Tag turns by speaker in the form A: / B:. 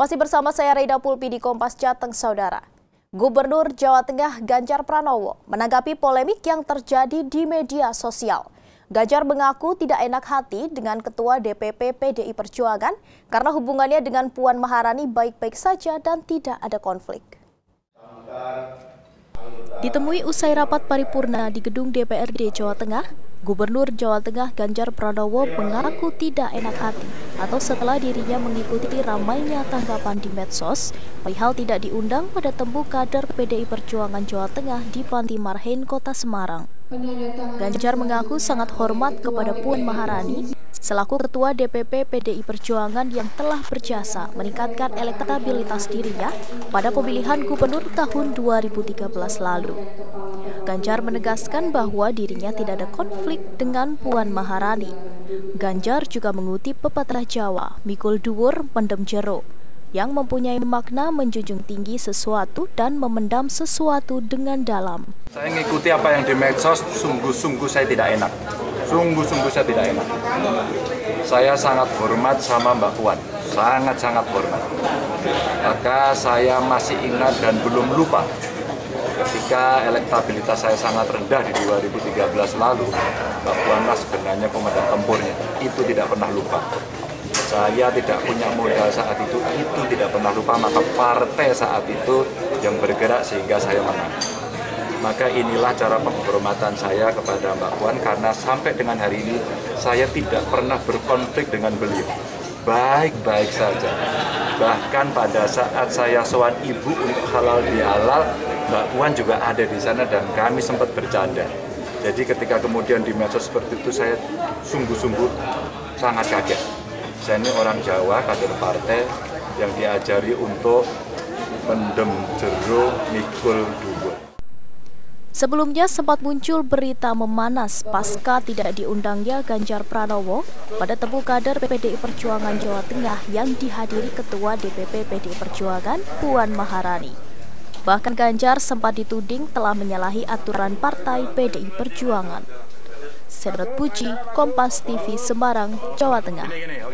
A: Masih bersama saya Reda Pulpi di Kompas Jateng, Saudara. Gubernur Jawa Tengah Ganjar Pranowo menanggapi polemik yang terjadi di media sosial. Ganjar mengaku tidak enak hati dengan Ketua DPP PDI Perjuangan karena hubungannya dengan Puan Maharani baik-baik saja dan tidak ada konflik. Ditemui usai rapat paripurna di gedung DPRD Jawa Tengah, Gubernur Jawa Tengah Ganjar Pranowo mengaku tidak enak hati atau setelah dirinya mengikuti ramainya tanggapan di medsos perihal tidak diundang pada temu kader PDI Perjuangan Jawa Tengah di Panti Marhain, Kota Semarang. Ganjar mengaku sangat hormat kepada Puan Maharani selaku Ketua DPP PDI Perjuangan yang telah berjasa meningkatkan elektabilitas dirinya pada pemilihan gubernur tahun 2013 lalu. Ganjar menegaskan bahwa dirinya tidak ada konflik dengan Puan Maharani. Ganjar juga mengutip pepatah Jawa, mikul dhuwur pendem jero, yang mempunyai makna menjunjung tinggi sesuatu dan memendam sesuatu dengan dalam.
B: Saya mengikuti apa yang di medsos, sungguh-sungguh saya tidak enak. Sungguh-sungguh saya tidak enak. Saya sangat hormat sama Mbak Puan, sangat-sangat hormat. Maka saya masih ingat dan belum lupa ketika elektabilitas saya sangat rendah di 2013 lalu, Mbak Puanlah sebenarnya komandan tempurnya. Itu tidak pernah lupa. Saya tidak punya modal saat itu tidak pernah lupa, maka partai saat itu yang bergerak sehingga saya menang. Maka inilah cara penghormatan saya kepada Mbak Puan, karena sampai dengan hari ini saya tidak pernah berkonflik dengan beliau. Baik-baik saja. Bahkan pada saat saya sowan ibu untuk halal bihalal, Mbak Puan juga ada di sana dan kami sempat bercanda. Jadi ketika kemudian di medsos seperti itu saya sungguh-sungguh sangat kaget. Saya ini orang Jawa, kader partai yang diajari untuk mendem jero mikul dhuwur.
A: Sebelumnya sempat muncul berita memanas pasca tidak diundangnya Ganjar Pranowo pada temu kader PDI Perjuangan Jawa Tengah yang dihadiri Ketua DPP PDI Perjuangan Puan Maharani. Bahkan Ganjar sempat dituding telah menyalahi aturan partai PDI Perjuangan. Sedot Puji, Kompas TV Semarang, Jawa Tengah.